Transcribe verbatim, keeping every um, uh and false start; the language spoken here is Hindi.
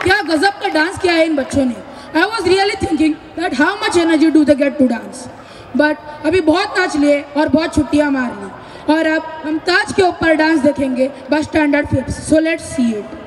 क्या गजब का डांस किया है इन बच्चों ने। I was really thinking that how much energy do they get to dance, but अभी बहुत नाच लिए और बहुत छुट्टियां मार ली, और अब हम ताज के ऊपर डांस देखेंगे बस standard fifth. So let's see it.